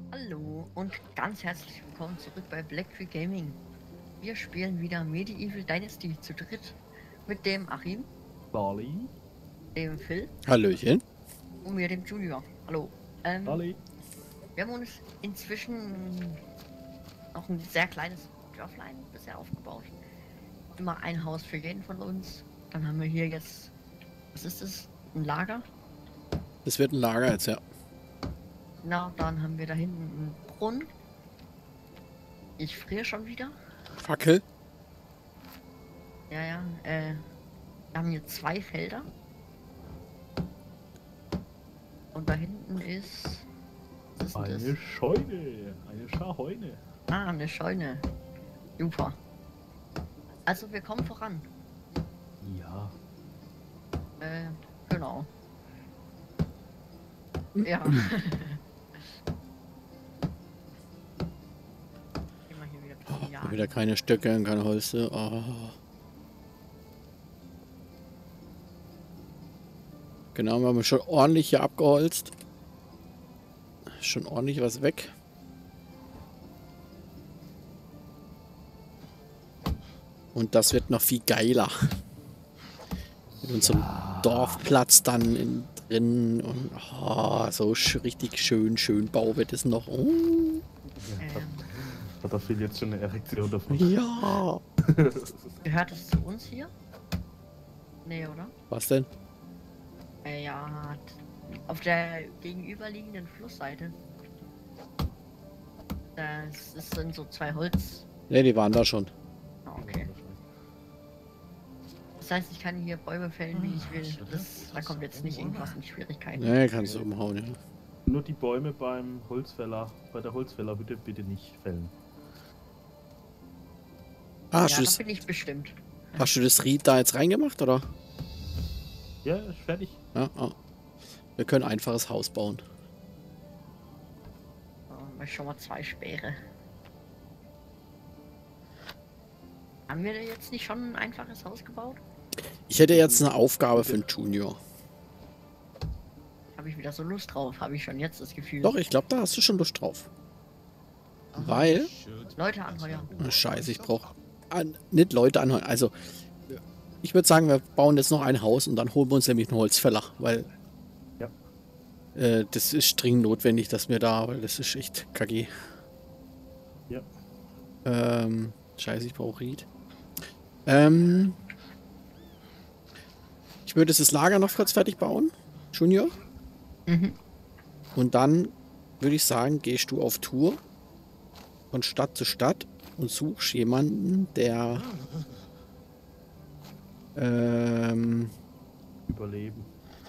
Hallo und ganz herzlich willkommen zurück bei Black Tree Gaming. Wir spielen wieder Medieval Dynasty zu dritt mit dem Achim, Bali. dem Phil Hallöchen. und mir, dem Junior. Hallo. Bali. Wir haben uns inzwischen noch ein sehr kleines Dörflein bisher aufgebaut. Immer ein Haus für jeden von uns. Dann haben wir hier jetzt, was ist das? Ein Lager. Das wird ein Lager jetzt, ja. Na, dann haben wir da hinten einen Brunnen. Ich friere schon wieder. Fackel. Ja. Wir haben hier 2 Felder. Und da hinten ist. Was ist denn Eine das? Scheune. Eine Schaheune. Ah, eine Scheune. Super. Also wir kommen voran. Ja. Genau. Ja. Gehen wir hier wieder zum Jagen. Wieder keine Stöcke und kein Holz. Oh. Genau, wir haben schon ordentlich hier abgeholzt. Schon ordentlich was weg. Und das wird noch viel geiler. Mit unserem Dorfplatz dann drin und so richtig schön Bau wird es noch. Oh. Hat der Phil jetzt schon eine Erektion davon? Ja. Gehört es zu uns hier? Nee, oder? Was denn? Ja, auf der gegenüberliegenden Flussseite. Das sind so 2 Holz. Ne, die waren da schon. Ah, okay. Das heißt, ich kann hier Bäume fällen, wie ich will. Da kommt jetzt nicht irgendwas in Schwierigkeiten. Ne, kannst du umhauen, ja. Nur die Bäume beim Holzfäller, bei der Holzfällerhütte bitte nicht fällen. Ah, Ja, da bin ich bestimmt. hast du das Ried da jetzt reingemacht, oder? Ja, ist fertig. Ja, ah. Wir können ein einfaches Haus bauen. Mach ich schon mal 2 Speere. Haben wir da jetzt nicht schon ein einfaches Haus gebaut? Ich hätte jetzt eine Aufgabe für einen Junior. Habe ich wieder so Lust drauf, habe ich schon jetzt das Gefühl. Doch, ich glaube, da hast du schon Lust drauf. Weil... Leute anheuern. Oh, Scheiße, ich brauche... nicht Leute anhören. Also, ich würde sagen, wir bauen jetzt noch ein Haus und dann holen wir uns nämlich einen Holzfäller, weil... Ja. Das ist dringend notwendig, dass wir da... Weil das ist echt kacke. Ja. Scheiße, ich brauche Ried. Ich würde das Lager noch kurz fertig bauen, Junior. Mhm. Und dann würde ich sagen, gehst du auf Tour von Stadt zu Stadt und suchst jemanden, der Überleben.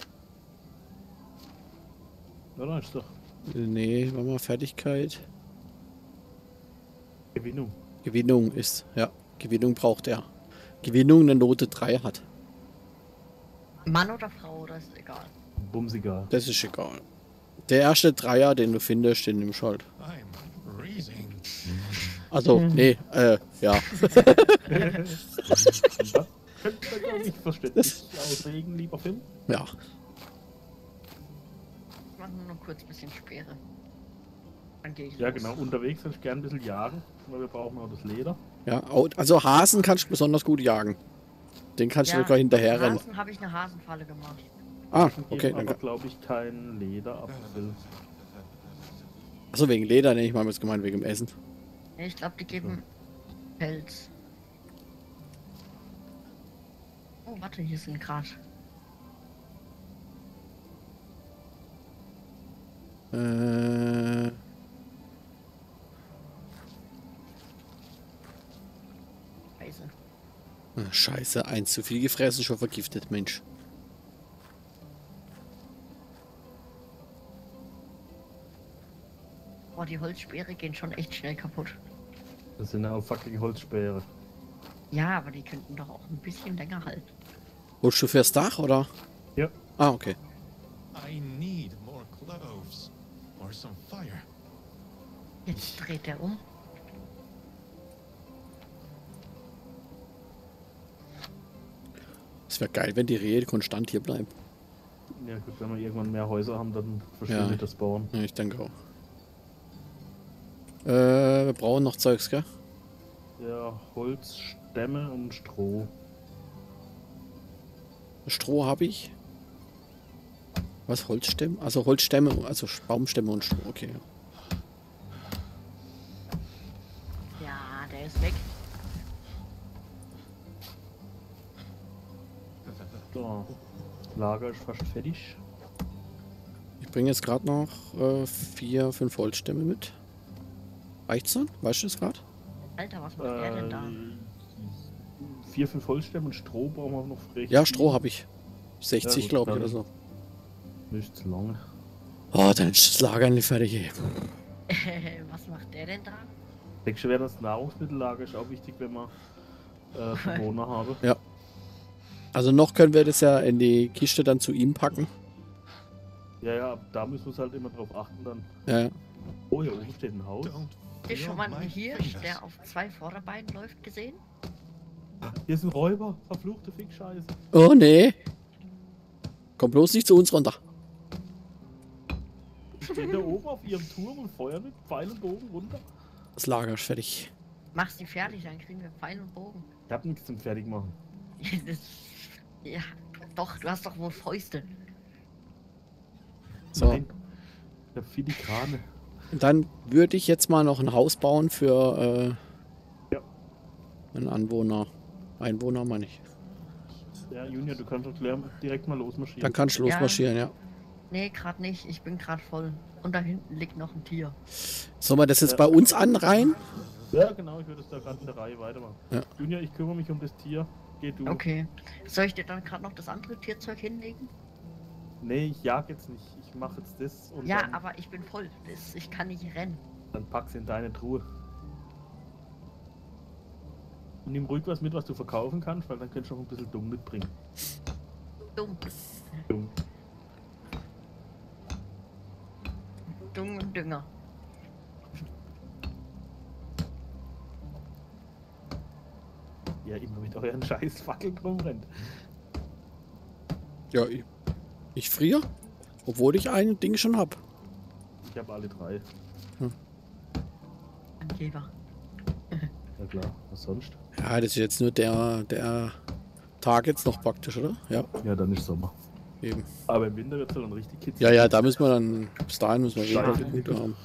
Oder ist doch nee, warte mal, Fertigkeit. Gewinnung. Gewinnung ist, ja, Gewinnung braucht er. Gewinnung eine Note 3 hat. Mann oder Frau, das ist egal. Bumsiger. Das ist egal. Der erste Dreier, den du findest, den nimmst du halt. Also, nee, ja. Das könnte man gar nicht verständlich auslegen, lieber Phil. Ja. Ich mache nur noch kurz ein bisschen Speere. Dann gehe ich Ja los. genau, unterwegs hätte ich gern ein bisschen jagen, weil wir brauchen auch das Leder. Ja, also Hasen kannst du besonders gut jagen. Den kannst du sogar hinterher rennen. Hasen habe ich eine Hasenfalle gemacht. Ah, Geben okay. aber Dann, glaube ich kein Leder ab, Phil. achso, wegen Leder, ne? Ich meine jetzt gemeint wegen dem Essen. Ja, ich glaube, die geben Pelz. Oh, warte, hier sind gerade. Scheiße. Scheiße, 1 zu viel gefressen, schon vergiftet, Mensch. Boah, die Holzspeere gehen schon echt schnell kaputt. Das sind ja auch fucking Holzspeere. Ja, aber die könnten doch auch ein bisschen länger halten. Holst du fürs Dach, oder? Ja. Ah, okay. I need more cloves or some fire. Jetzt dreht er um. Es wäre geil, wenn die Rehe konstant hier bleiben. Ja gut, wenn wir irgendwann mehr Häuser haben, dann verschwindet Ja. das Bauen. Ja, ich denke auch. Wir brauchen noch Zeugs, gell? Ja, Holz, Stämme und Stroh. Stroh habe ich. Was? Holzstämme? Also Holzstämme, also Baumstämme und Stroh, okay. Ja, der ist weg. So. Lager ist fast fertig. Ich bringe jetzt gerade noch 4, 5 Holzstämme mit. Reicht's dann? Weißt du das gerade? Alter, was macht der denn da? 4, 5 Holzstämme und Stroh brauchen wir noch recht Ja, viel. Stroh habe ich. 60, gut, glaube ich, dann- oder so. Nicht zu lang. Oh, dann ist das Lager nicht fertig. Ey. Was macht der denn da? Denkst du, das Nahrungsmittellager ist auch wichtig, wenn wir Bewohner haben? Also noch können wir das ja in die Kiste dann zu ihm packen. Ja, ja, da müssen wir halt immer drauf achten dann. Ja. Oh, hier oben steht ein Haus. Don't Ist schon feel mal my ein Hirsch, fingers. der auf 2 Vorderbeinen läuft, gesehen? Hier ist ein Räuber, verfluchte Fickscheiße. Oh nee. Komm bloß nicht zu uns runter. Stehen da oben auf ihrem Turm und feuern mit Pfeil und Bogen runter. Das Lager ist fertig. Mach sie fertig, dann kriegen wir Pfeil und Bogen. Ich hab nichts zum Fertigmachen. Das, ja, doch, du hast doch wohl Fäuste. So. Nein. Ich hab Filigrane. Und dann würde ich jetzt mal noch ein Haus bauen für Ja. einen Anwohner. Einwohner meine ich. Ja, Junior, du kannst doch direkt mal losmarschieren. Dann kannst du Ja. losmarschieren, ja. Nee, gerade nicht. Ich bin gerade voll. Und da hinten liegt noch ein Tier. Sollen wir das jetzt bei uns anreihen? Ja, genau, ich würde es da gerade in der Reihe weitermachen. Ja. Junior, ich kümmere mich um das Tier. Geh du. Okay. Soll ich dir dann gerade noch das andere Tierzeug hinlegen? Nee, ich jag jetzt nicht. Ich mache jetzt das und Ja, dann, aber ich bin voll. Ich kann nicht rennen. dann pack's in deine Truhe. Und nimm ruhig was mit, was du verkaufen kannst, weil dann kannst du noch ein bisschen dumm mitbringen. Dumm. Dumm. Dumm und Dünger. Ja, immer mit euren scheiß Fackeln rumrennt. Ja, ich friere. Obwohl ich ein Ding schon hab. Ich habe alle 3. Angeber. Ja klar, was sonst? Ja, das ist jetzt nur der Tag jetzt noch praktisch, oder? Ja, Ja, dann ist Sommer. eben. Aber im Winter wird es dann richtig kitzelig. Ja, ja, da müssen wir dann, bis dahin müssen wir Scheiße. jeden Punkte haben.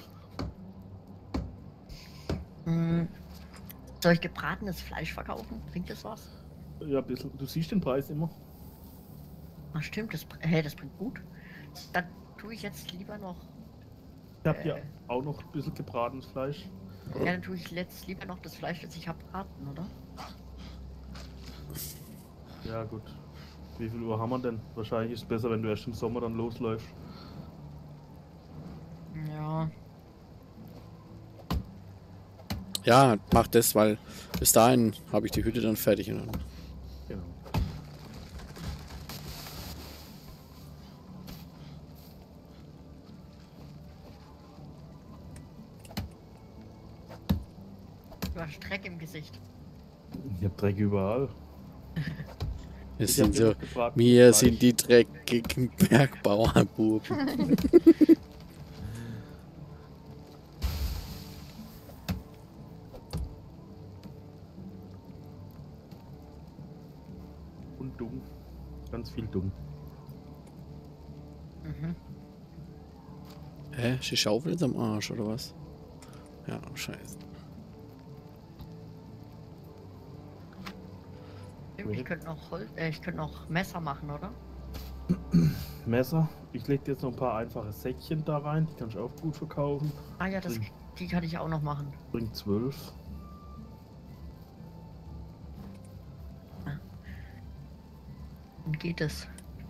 Hm. Soll ich gebratenes Fleisch verkaufen? Bringt das was? Ja, ein bisschen. Du siehst den Preis immer. Ach stimmt, das bringt gut. Dann tue ich jetzt lieber noch. Ich habe ja auch noch ein bisschen gebratenes Fleisch. Ja, dann tue ich jetzt lieber noch das Fleisch, das ich habe, braten, oder? Ja, gut. Wie viel Uhr haben wir denn? Wahrscheinlich ist es besser, wenn du erst im Sommer dann losläufst. Ja. Ja, mach das, weil bis dahin habe ich die Hütte dann fertig. Und dann Genau. Du hast Dreck im Gesicht. Ich hab Dreck überall. wir Ich hab sind dir so, noch gefragt, wir was sind Fleisch- die dreckigen Bergbauernbuben. Und dumm. Ganz viel dumm. Mhm. Hä? Ist die Schaufel jetzt am Arsch, oder was? Ja, scheiße. Stimmt, ich könnte noch ich könnte noch Messer machen, oder? Messer. Ich leg dir jetzt noch ein paar einfache Säckchen da rein. Die kannst du auch gut verkaufen. Ah ja, die kann ich auch noch machen. Bringt 12. Dann geht es.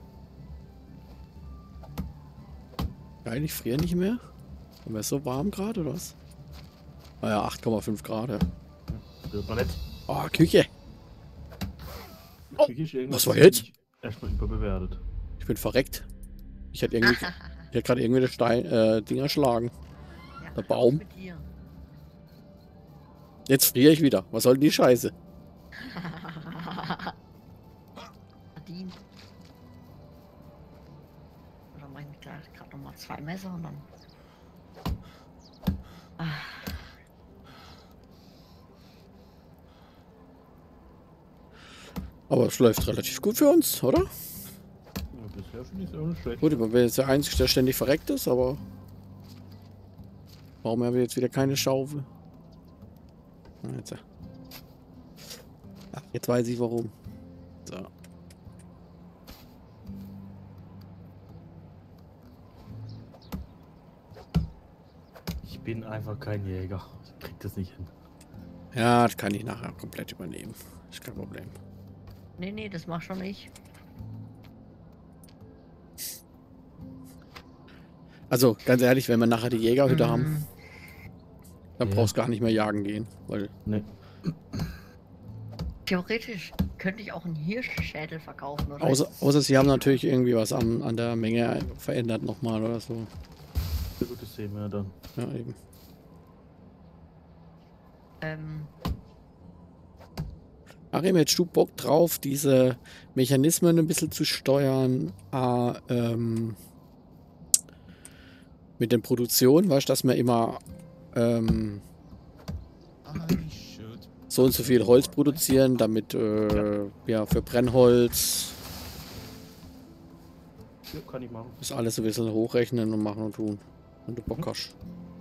Geil, ich friere nicht mehr. Haben wir so warm gerade, oder was? Naja, 8,5 Grad, ja. Hört man nicht. Oh, Küche. Oh, was war jetzt? Erstmal überbewertet. Ich bin verreckt. Ich hätte gerade irgendwie den Ding erschlagen. Ja, Der Baum. Mit dir. Jetzt friere ich wieder. Was soll denn die Scheiße? Verdient. Oder mein gerade noch mal 2 Messer und dann. Ah, Aber es läuft relativ gut für uns, oder? Ja, bisher finde ich es auch nicht schlecht. Gut, ich bin jetzt der Einzige, der ständig verreckt ist, aber... Warum haben wir jetzt wieder keine Schaufel? Na, jetzt. Ach, jetzt weiß ich warum. So. Ich bin einfach kein Jäger. Ich krieg das nicht hin. Ja, das kann ich nachher komplett übernehmen. Ist kein Problem. Nee, das mach schon ich. Also, ganz ehrlich, wenn wir nachher die Jägerhütte haben, dann Ja. brauchst du gar nicht mehr jagen gehen. Weil, Ne. Theoretisch könnte ich auch einen Hirschschädel verkaufen, oder? außer sie haben natürlich irgendwie was an der Menge verändert nochmal oder so. Ja, gut, das sehen wir ja dann. Ja, eben. Achim, hättest du Bock drauf, diese Mechanismen ein bisschen zu steuern? Mit den Produktionen, weißt du, dass wir immer I should. so und so viel Holz produzieren, damit ja für Brennholz Ja, kann ich machen. das alles ein bisschen hochrechnen und machen und tun. Wenn du Bock hast.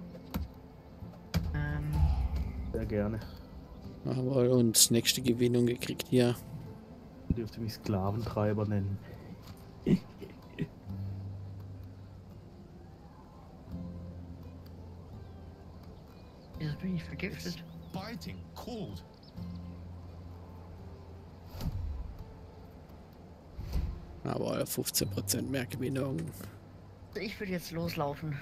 Sehr gerne. Haben wir uns nächste Gewinnung gekriegt hier. Ihr dürft mich Sklaventreiber nennen. Wieso bin ich It's vergiftet? biting cold. Aber 15% mehr Gewinnung. Ich würde jetzt loslaufen.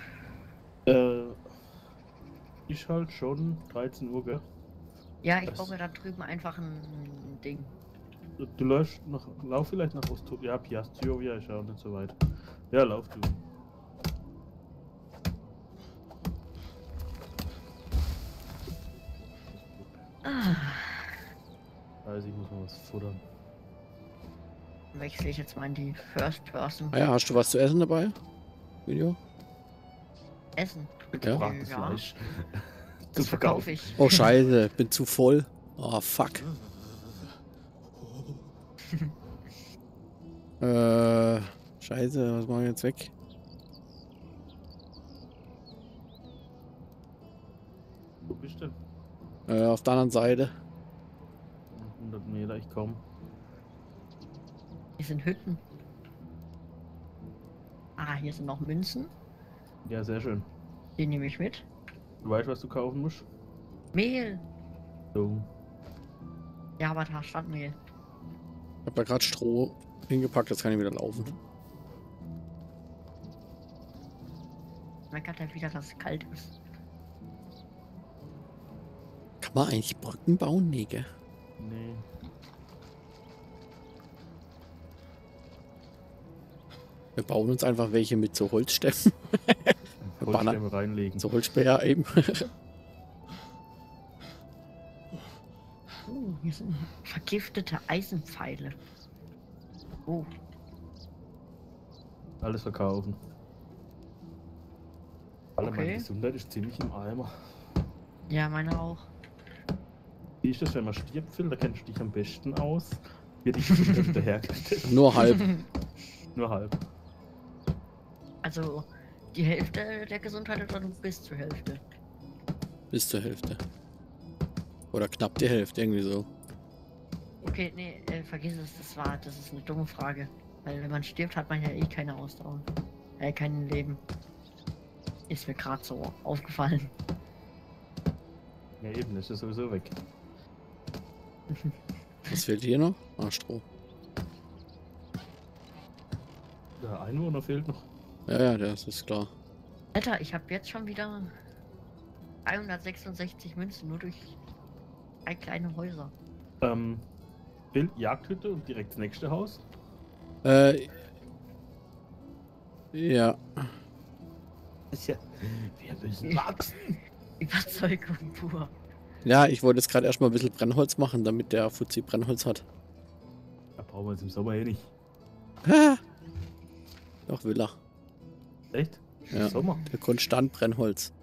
Ich halt schon 13 Uhr, gell? Ja, ich Was? brauche mir da drüben einfach ein Ding. Du läufst noch, lauf vielleicht nach Osto. Ja, Piastiovia ist ja auch nicht so weit. Ja, lauf du. Also ich muss noch was futtern. Wechsle ich jetzt mal in die First Person. Ah ja, hast du was zu essen dabei? Video? Essen. Gebranntes Ja. Fleisch. Das verkaufe ich. Oh scheiße, bin zu voll. Oh fuck. Scheiße, was machen wir jetzt weg? Wo bist du denn? Auf der anderen Seite. 100 Meter, ich komm. Hier sind Hütten. Ah, hier sind noch Münzen. Ja, sehr schön. Die nehme ich mit. Du weißt, was du kaufen musst? Mehl. So. Ja, aber da stand Mehl. Ich hab da gerade Stroh hingepackt, jetzt kann ich wieder laufen. Meckert er wieder, dass es kalt ist. Kann man eigentlich Brücken bauen? Nee, gell? Nee. Wir bauen uns einfach welche mit so Holzstämmen. Banner. Holzstämme reinlegen. So Holzspeer eben. Hier sind vergiftete Eisenpfeile. Oh, Alles verkaufen. Alle meine Okay. Gesundheit ist ziemlich im Eimer. ja, meine auch. Wie ist das, wenn man stirbt, Phil? Da kennst du dich am besten aus. Wird die Gesundheit wiederhergestellt? Nur halb. Nur halb. Also, die Hälfte der Gesundheit oder du bis zur Hälfte? Bis zur Hälfte. Oder knapp die Hälfte, irgendwie so. Okay, nee, vergiss es, das ist eine dumme Frage. Weil wenn man stirbt, hat man ja eh keine Ausdauer. Kein Leben. Ist mir gerade so aufgefallen. Ja, eben, das ist sowieso weg. Was fehlt hier noch? Ah, Stroh. Der Einwohner fehlt noch. Ja, das ist klar. Alter, ich habe jetzt schon wieder 366 Münzen nur durch 3 kleine Häuser. Phil, Jagdhütte und direkt das nächste Haus. Ja. Ja, wir müssen wachsen. Überzeugung pur. Ja, ich wollte jetzt gerade erstmal ein bisschen Brennholz machen, damit der Fuzzi Brennholz hat. Da brauchen wir jetzt im Sommer eh nicht. Ah! Doch, will er. Echt? Ja. Sommer. Der konstant Brennholz.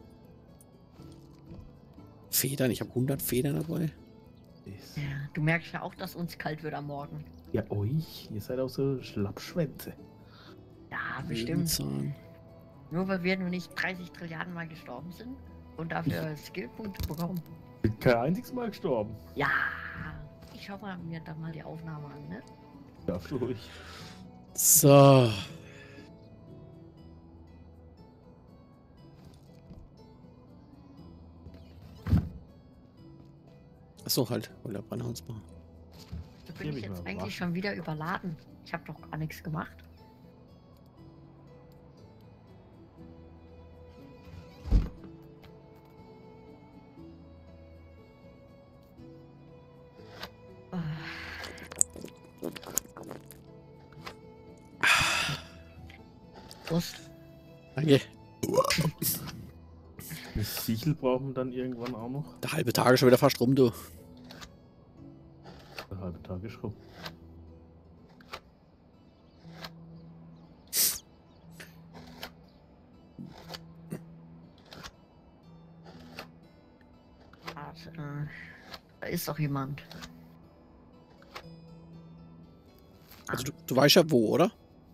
Federn, ich habe 100 Federn dabei. Ist- Ja, du merkst ja auch, dass uns kalt wird am Morgen. Ja, euch. Ihr seid auch so Schlappschwänze. Ja, Würde bestimmt. ich sagen. Nur weil wir noch nicht 30 Trilliarden Mal gestorben sind und dafür Skillpunkte bekommen. Bin kein einziges Mal gestorben. Ja, ich schau mal mir dann mal die Aufnahme an, ne? Ja, für euch. So. Achso, halt. Oder Brennholzbar. So Hier bin bin ich ich jetzt mal eigentlich überrascht. schon wieder überladen. Ich habe doch gar nichts gemacht. Prost. Danke. Das Sichel brauchen wir dann irgendwann auch noch. Der halbe Tag ist schon wieder fast rum, du. Der halbe Tag ist rum. Warte, da ist doch jemand. Also du weißt ja wo, oder?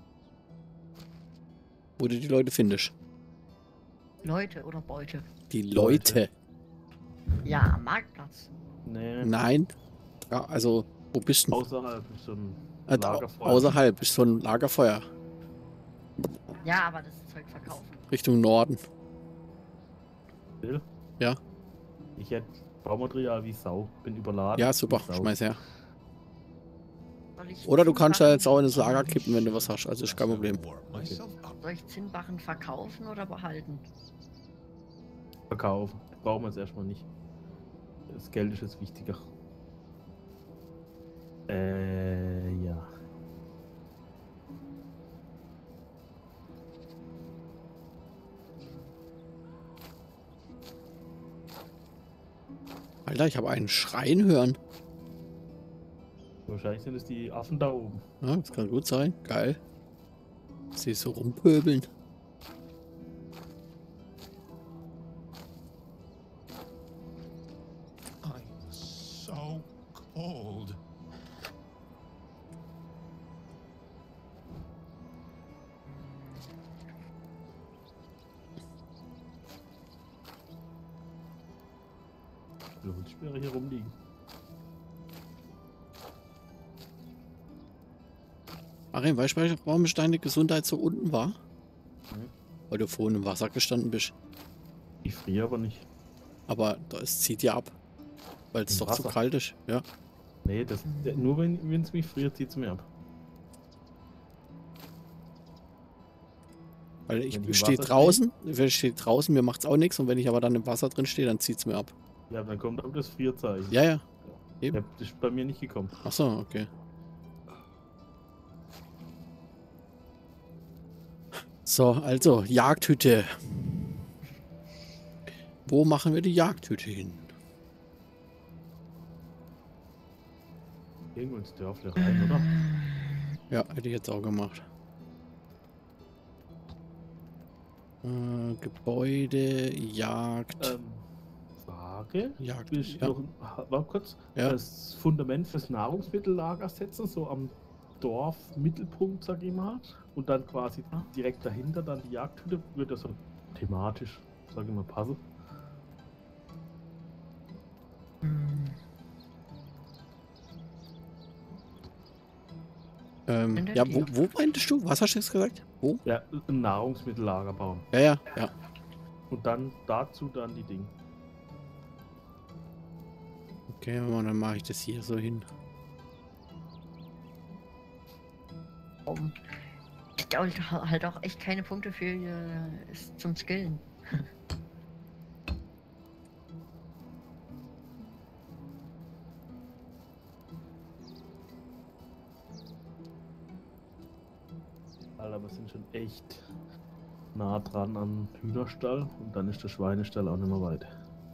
Wo du die Leute findest. Leute oder Beute? Die Leute. Ja, am Marktplatz. Nee, Nein. Ja, also, wo bist du? außerhalb ist so ein Äh, Lagerfeuer. Außerhalb ist so ein Lagerfeuer. Ja, aber das Zeug verkaufen. Richtung Norden. Will. Ja. Ich hätte Baumaterial wie Sau. Bin überladen. Ja, super. wie Sau. Schmeiß her. Soll ich Oder du kannst ja Zinnbarren- jetzt auch in das Lager kippen, wenn du was hast. Also ist kein Problem. Soll ich Zinnbarren verkaufen oder behalten? Verkaufen. Brauchen wir es erstmal nicht. Das Geld ist jetzt wichtiger. Ja. Alter, ich habe einen Schreien hören. Wahrscheinlich sind es die Affen da oben. Ja, das kann gut sein. Geil. Sie so rumpöbeln. I'm so cold. Die Holzsperre hier rumliegen. Achim, weißt du, warum deine Gesundheit so unten war? Mhm. Weil du vorhin im Wasser gestanden bist. Ich friere aber nicht. Aber es zieht ja ab. Weil es Im doch zu Wasser? kalt ist. Ja. Nee, nur wenn es mich friert, zieht es mir ab. Weil Wenn ich im ich stehe Wasser draußen, mir macht's auch nichts. Und wenn ich aber dann im Wasser drin stehe, dann zieht's mir ab. Ja, dann kommt auch das Frierzeichen. Ja, ja. Ja, das ist bei mir nicht gekommen. Ach so, okay. So, also, Jagdhütte. Wo machen wir die Jagdhütte hin? Irgendwo ins Dörfle rein, oder? Ja, hätte ich jetzt auch gemacht. Gebäude, Jagd. Frage. Jagd. Will ich Ja. noch warte kurz. Ja. Das Fundament fürs Nahrungsmittellager setzen, so am Dorfmittelpunkt, sag ich mal. Und dann quasi direkt dahinter dann die Jagdhütte. Wird das so thematisch, sag ich mal, passen. Ja, wo meintest du? Was hast du jetzt gesagt? Wo? Ja, ein Nahrungsmittellager bauen. Ja, ja, ja. Und dann dazu dann die Dinge. Okay, dann mache ich das hier so hin. Ich habe halt auch echt keine Punkte für zum Skillen. Alter, wir sind schon echt nah dran am Hühnerstall und dann ist der Schweinestall auch nicht mehr weit.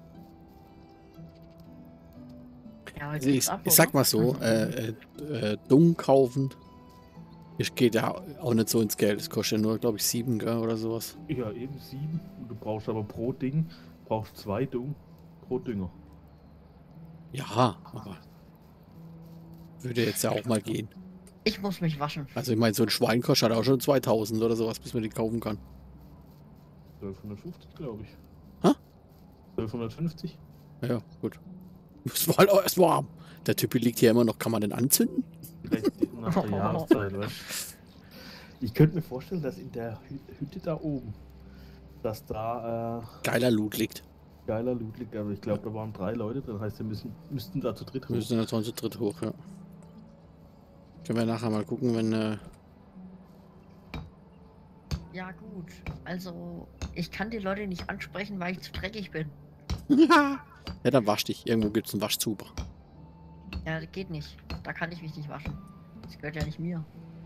Ja, Also ich sag mal so, Dung kaufen, ich geht ja auch nicht so ins Geld. Es kostet ja nur, glaube ich, 7, gell, oder sowas. Ja, eben 7. Und du brauchst aber pro Ding, brauchst 2 Dung pro Dünger. Ja, aber würde jetzt ja auch mal gehen. Ich muss mich waschen. Also ich meine, so ein Schwein kostet auch schon 2000 oder sowas, bis man die kaufen kann. 1250, glaube ich. Hä? 1250? Ja, gut. Es war halt auch erst warm. Der Typ liegt hier immer noch. Kann man den anzünden? Vielleicht nach der Jahreszeit, weißt du? Ich könnte mir vorstellen, dass in der Hütte da oben, dass da Geiler Loot liegt. geiler Loot liegt. Aber ich glaube, da waren 3 Leute drin. Heißt, wir müssten da zu dritt Wir hoch. müssen jetzt zu dritt hoch, ja. Können wir nachher mal gucken, wenn... Ja gut, also ich kann die Leute nicht ansprechen, weil ich zu dreckig bin. Ja, dann wasch dich. Irgendwo gibt es einen Waschzuber. Ja, das geht nicht. Da kann ich mich nicht waschen. Das gehört ja nicht mir.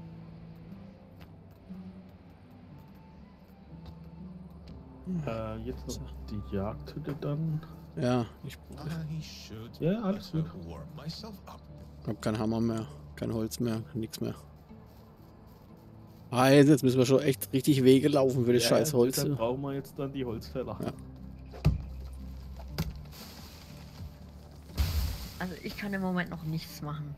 Jetzt noch die Jagdhütte dann. Ja, ich I should Ja, alles gut. warm myself up. hab keinen Hammer mehr, kein Holz mehr, nichts mehr. Ah, jetzt müssen wir schon echt richtig Wege laufen für das scheiß Holz. Dann brauchen wir jetzt dann die Holzfäller. Ja. Also ich kann im Moment noch nichts machen.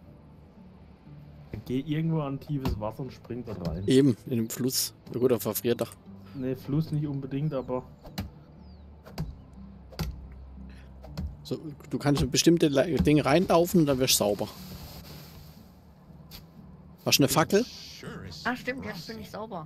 Geh irgendwo an tiefes Wasser und spring dort rein. Eben, in dem Fluss. Na gut, er verfriert doch. Ne, Fluss nicht unbedingt, aber So, du kannst in bestimmte Dinge reinlaufen und dann wirst du sauber. Hast du eine Fackel? Sure is Ah stimmt, jetzt bin ich sauber.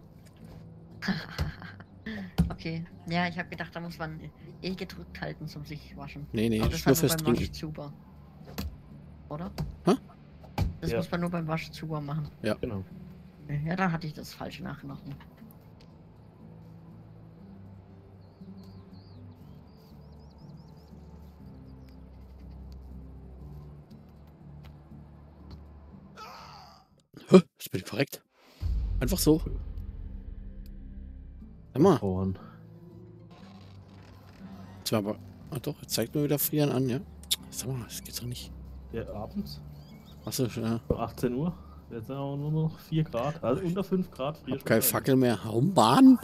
Okay, ja, ich habe gedacht, da muss man gedrückt halten zum sich waschen. Nee, nee, Aber das das ist nur war fürs nur beim Trinken. Waschzuber. Oder? Hä? Das Ja. muss man nur beim Waschzuber machen. genau. Ja, dann hatte ich das falsch nachgenommen. Hä? Ich bin verreckt. Einfach so. Sag mal, Vorn. jetzt war aber... Ah doch, jetzt zeigt mir wieder Frieren an, ja. Sag mal, das geht's doch nicht. Ja, abends. Achso, ja. So 18 Uhr. Jetzt sind auch nur noch 4 Grad. Also unter 5 Grad. Hab keine Fackel mehr. Oh Mann!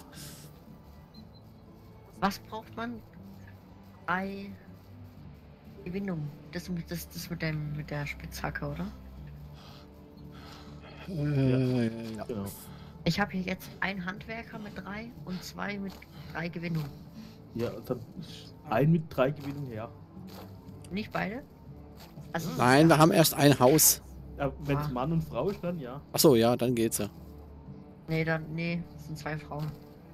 Was braucht man? Ei. Gewinnung. Das mit der Spitzhacke, oder? Ja. Genau. Ich habe hier jetzt einen Handwerker mit 3 und 2 mit 3 Gewinnungen. Ja, dann ein mit 3 Gewinnungen her. Nicht beide? Also Nein, wir haben erst ein Haus. Ja, wenn es Ah. Mann und Frau ist, dann ja. Achso, ja, dann geht's ja. Nee, das sind 2 Frauen.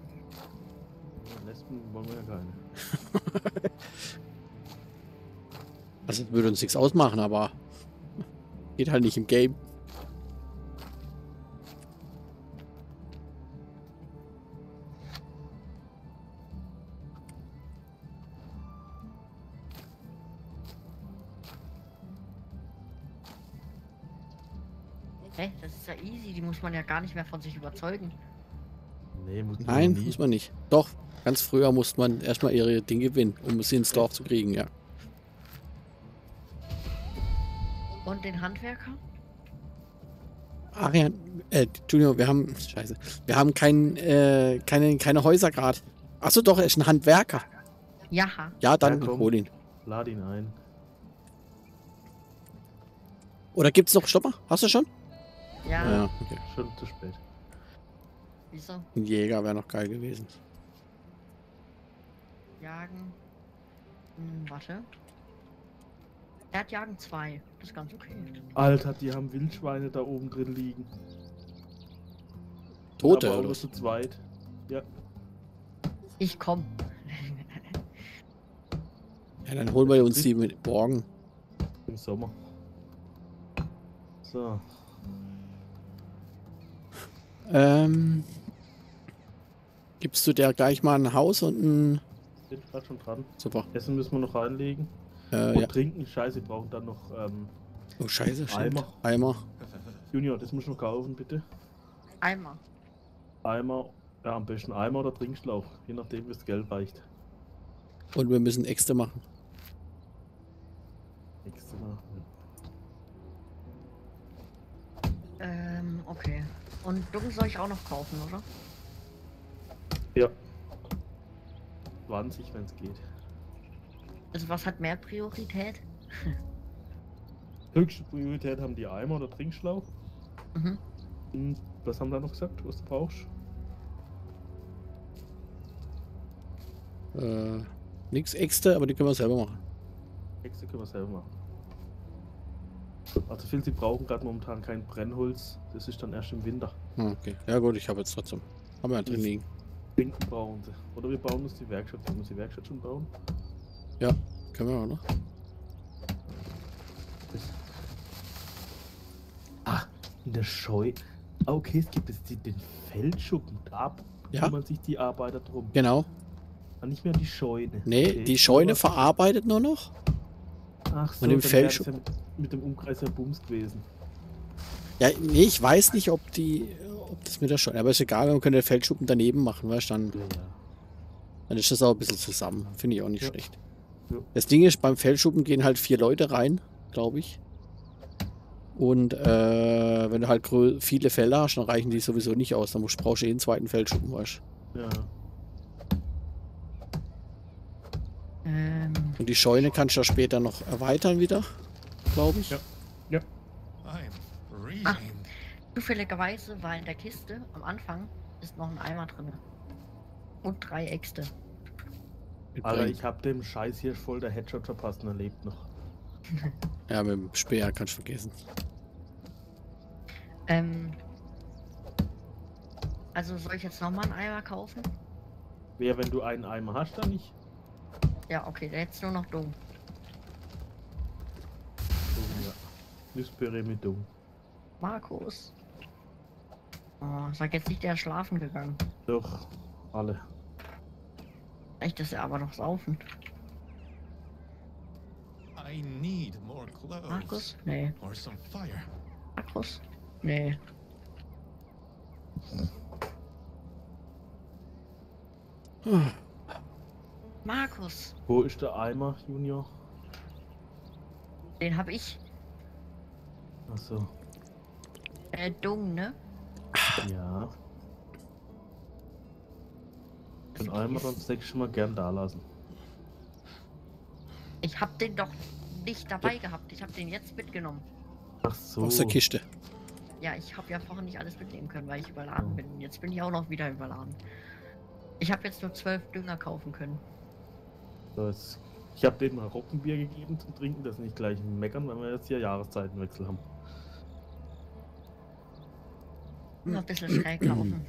Lesben wollen wir ja keine. Also das würde uns nichts ausmachen, aber geht halt nicht im Game. Hä? Das ist ja easy, die muss man ja gar nicht mehr von sich überzeugen. Nee, muss man Nein, nie. muss man nicht. Doch, ganz früher musste man erstmal ihre Dinge gewinnen, um sie ins Dorf zu kriegen, ja. Und den Handwerker? Arian, Entschuldigung, wir haben, scheiße, wir haben keine Häuser gerade. Achso, doch, er ist ein Handwerker. Ja. Ja, dann Ja, komm. hol ihn. Lad ihn ein. Oder gibt's noch, stopp mal, hast du schon? Ja. Ja, okay. Schon zu spät. Wieso? Ein Jäger wäre noch geil gewesen. Jagen. Warte. Er hat Jagen 2. Das ist ganz okay. Alter, die haben Wildschweine da oben drin liegen. Tote Aber auch oder nur was? zu zweit. Ja. Ich komm. Ja, dann holen wir uns die mit morgen. Im Sommer. So. Gibst du der gleich mal ein Haus und ein... Bin gerade schon dran. Super. Essen müssen wir noch reinlegen. Und Ja. trinken. Scheiße, wir brauchen dann noch Oh, scheiße, stimmt. Eimer. Eimer. Junior, das musst du noch kaufen, bitte. Einmal. Eimer. Ja, am besten Eimer oder Trinkschlauch. Je nachdem, wie das Geld reicht. Und wir müssen Äxte machen. Nächstes Mal. Okay. Und Ducken soll ich auch noch kaufen, oder? Ja. 20, wenn es geht. Also was hat mehr Priorität? Höchste Priorität haben die Eimer oder Trinkschlauch. Mhm. Und was haben wir noch gesagt, was du brauchst? Nix Äxte, aber die können wir selber machen. Äxte können wir selber machen. Also viel, sie brauchen gerade momentan kein Brennholz. Das ist dann erst im Winter. Ah, okay. Ja gut, ich habe jetzt trotzdem. Haben wir ja drin liegen. Linken brauchen sie. Oder wir bauen uns die Werkstatt. Können wir uns die Werkstatt schon bauen? Ja, können wir auch noch. Ach, in der Scheu. Ah, okay, es gibt jetzt den Feldschuppen. Da Ja. kümmern sich die Arbeiter drum. Genau. Ah, nicht mehr die Scheune. Nee, Okay. die Scheune verarbeitet nur noch. Ach so, Und im dann Feldschuppen- wär's ja mit dem Umkreis ja Bums gewesen. Ja, nee, ich weiß nicht, ob das mit der Scheune. Aber ist egal, wir können den Feldschuppen daneben machen, weißt du, dann, Ja, ja. dann ist das auch ein bisschen zusammen. Finde ich auch nicht Ja. schlecht. Ja. Das Ding ist, beim Feldschuppen gehen halt 4 Leute rein, glaube ich. Und wenn du halt viele Felder hast, dann reichen die sowieso nicht aus. Dann brauchst du einen zweiten Feldschuppen, weißt du. Ja. Und die Scheune kannst du ja später noch erweitern wieder, glaube ich. Ja. Ja. I'm freezing. Ah. Zufälligerweise war in der Kiste am Anfang ist noch ein Eimer drin. Und 3 Äxte. Alter, ich hab dem Scheiß hier voll der Headshot verpasst und er lebt noch. Ja, mit dem Speer kannst du vergessen. Also soll ich jetzt nochmal einen Eimer kaufen? Wer, wenn du einen Eimer hast, dann nicht. Ja, okay, der jetzt nur noch dumm. So, ja. Nüsspere mit dumm. Markus. Oh, sag jetzt nicht, der ist schlafen gegangen. Doch, alle. Echt ist er aber noch saufen. I need more clothes. Markus? Nee. Or some fire. Markus? Nee. Markus, Wo ist der Eimer, Junior? den hab ich. Achso. Dung, ne? Ja. Den Eimer dann das nächste Mal gern da lassen. Ich hab den doch nicht dabei gehabt. Ich hab den jetzt mitgenommen. Ach so. Aus der Kiste. Ja, ich habe ja vorhin nicht alles mitnehmen können, weil ich überladen bin. Jetzt bin ich auch noch wieder überladen. Ich habe jetzt nur 12 Dünger kaufen können. So, ich habe denen mal Roggenbier gegeben zum Trinken, das nicht gleich meckern, weil wir jetzt hier Jahreszeitenwechsel haben. Immer ein bisschen schräg laufen.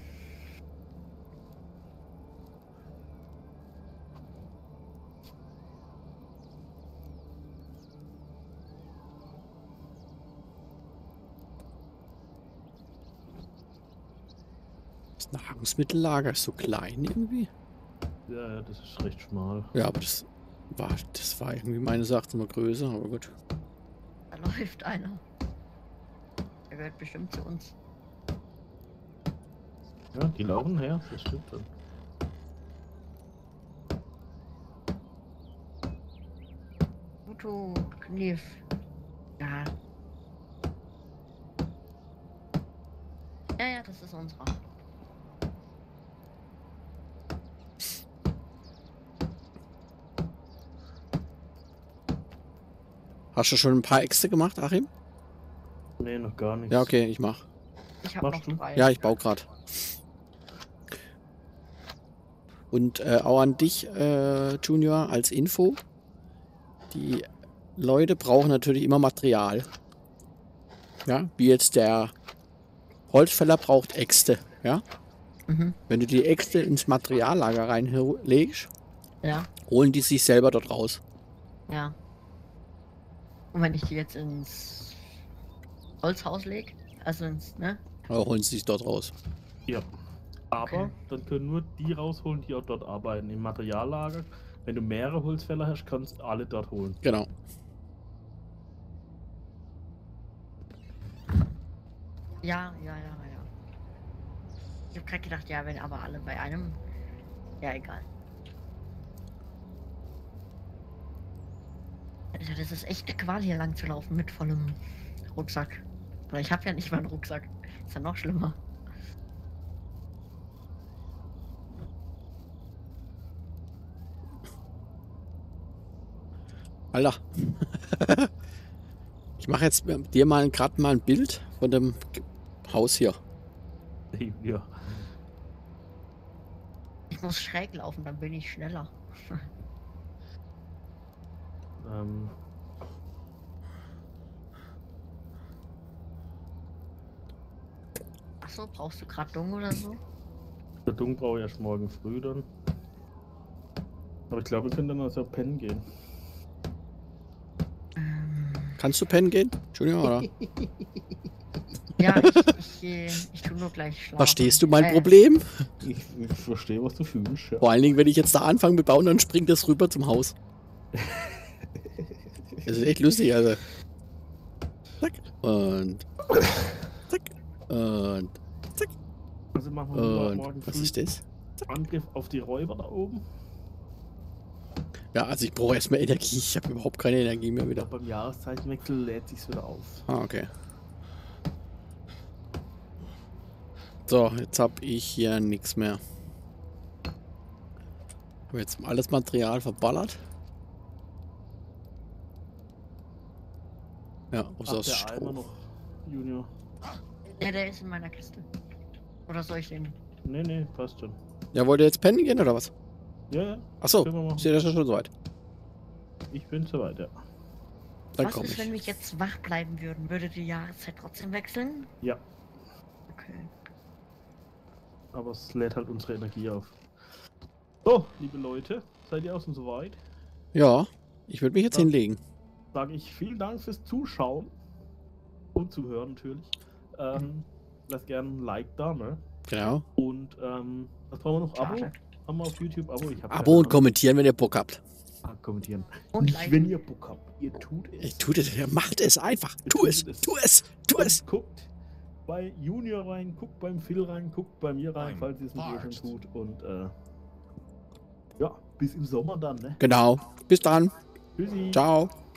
Das Nahrungsmittellager ist so klein irgendwie. Ja, ja, das ist recht schmal. Ja, aber das war irgendwie meines Erachtens mal größer, aber gut. Da läuft einer. Der gehört bestimmt zu uns. Ja, die laufen her, das stimmt dann. Mutu, Kniff. Ja. Ja, das ist unserer. Hast du schon ein paar Äxte gemacht, Achim? Nee, noch gar nicht. Ja, okay, ich mach. Ich habe noch Machst du? 3. Ja, ich baue gerade. Und auch an dich, Junior, als Info. Die Leute brauchen natürlich immer Material. Ja, wie jetzt der Holzfäller braucht Äxte. Ja, Mhm. wenn du die Äxte ins Materiallager reinlegst, Ja, holen die sich selber dort raus. ja. Und wenn ich die jetzt ins Holzhaus lege, also ins, ne? Oder holen sie sich dort raus. Ja. Aber Okay. dann können nur die rausholen, die auch dort arbeiten. Im Materiallager, wenn du mehrere Holzfäller hast, kannst du alle dort holen. Genau. Ja. Ich habe gerade gedacht, ja, wenn aber alle bei einem. Ja, egal. Alter, das ist echt eine Qual, hier lang zu laufen mit vollem Rucksack. Weil ich habe ja nicht mal einen Rucksack. Ist ja noch schlimmer. Alter. Ich mache jetzt dir mal gerade mal ein Bild von dem Haus hier. Ja. Ich muss schräg laufen, dann bin ich schneller. Ähm, Achso, brauchst du gerade Dung oder so? der Dung brauche ich erst morgen früh dann. Aber ich glaube, wir können dann also pennen gehen. Kannst du pennen gehen? Entschuldigung, oder? Ja, ich tu nur gleich schlafen. Verstehst du mein Problem? Ich verstehe, was du fühlst. Ja. Vor allen Dingen, wenn ich jetzt da anfange mit bauen, dann springt das rüber zum Haus. Das ist echt lustig, also. Zack. Und. Zack. Und. Zack. Also machen wir morgen Und. Was früh ist das? Angriff auf die Räuber da oben. Ja, also ich brauche erstmal Energie. Ich habe überhaupt keine Energie mehr Ja, wieder. beim Jahreszeitenwechsel lädt sich's wieder auf. Ah, okay. So, jetzt habe ich hier nichts mehr. Habe jetzt alles Material verballert. Ja, außer Ach, das der Eimer Stroh. noch, Junior. Ja, der ist in meiner Kiste. Oder soll ich den? Nee, passt schon. Ja, wollt ihr jetzt pennen gehen oder was? Ja, Achso, können wir machen. ist ja schon soweit. Ich bin soweit, ja. Dann Was komme ist, ich. wenn wir jetzt wach bleiben würden? Würde die Jahreszeit trotzdem wechseln? Ja, Okay. aber es lädt halt unsere Energie auf. So, liebe Leute, seid ihr auch schon soweit? Ja, ich würde mich jetzt Ja. hinlegen. Sage ich vielen Dank fürs Zuschauen und Zuhören natürlich. Lasst gerne ein Like da, ne? Genau. Und was brauchen wir noch? Abo? Schade. Haben wir auf YouTube Abo? Ich hab Abo und kommentieren, wenn ihr Bock habt. kommentieren. Und Nicht, liken. wenn ihr Bock habt. Ihr tut es. Ich tut es, macht es einfach. Tu es, tu es, tu es. Und guckt bei Junior rein, guckt beim Phil rein, guckt bei mir rein, falls ihr es nicht eh schon tut. Und ja, bis im Sommer dann, ne? Genau. Bis dann. Tschüssi. Ciao.